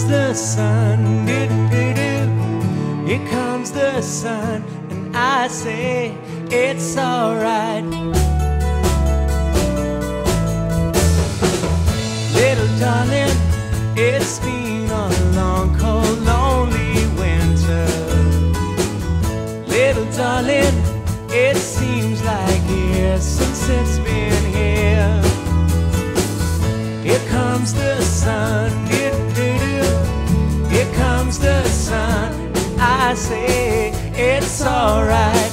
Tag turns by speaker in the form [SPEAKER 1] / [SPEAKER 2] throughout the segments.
[SPEAKER 1] comes the sun, here comes the sun, and I say it's alright. Little darling, it's been a long, cold, lonely winter. Little darling, it seems like years since it's been here. Here comes the sun, here comes the sun, and I say it's alright.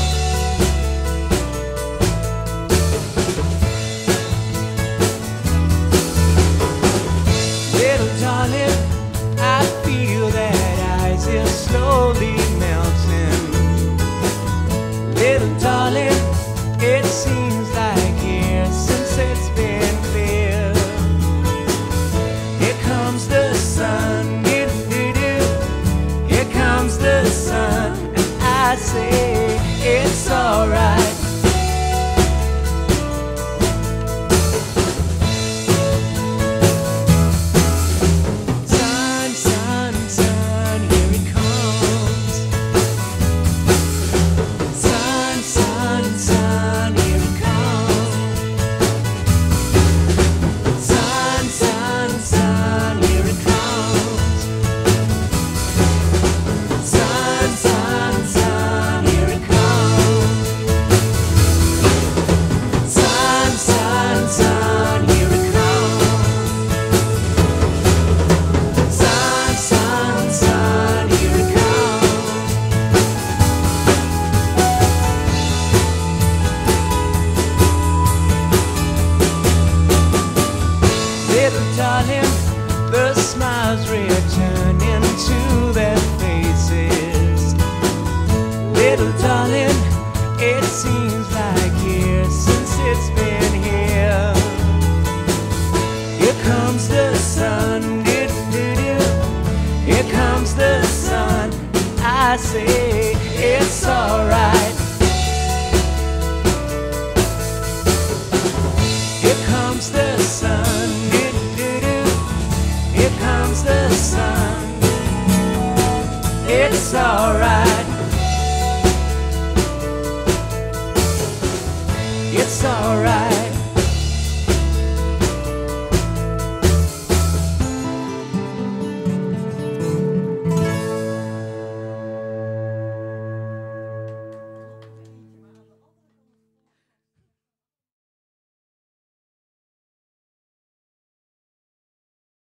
[SPEAKER 1] Little darling, I feel that ice is slowly melting. Little darling, it seems like years since it's been clear. Here comes the sun, here comes the sun, and I say it's alright. Sun, sun, sun, here it comes. Sun, sun, sun, here it comes. Sun, sun, sun, here it comes. Sun, sun, sun, here it comes. Sun, sun, sun, here it comes. Sun, sun, sun, here it comes. Little darling, the smiles return into their faces. Little darling, it seems like years since it's been here. Here comes the sun, here comes the sun, I say it's alright. Here comes the sun, here comes the sun, it's alright. It's alright.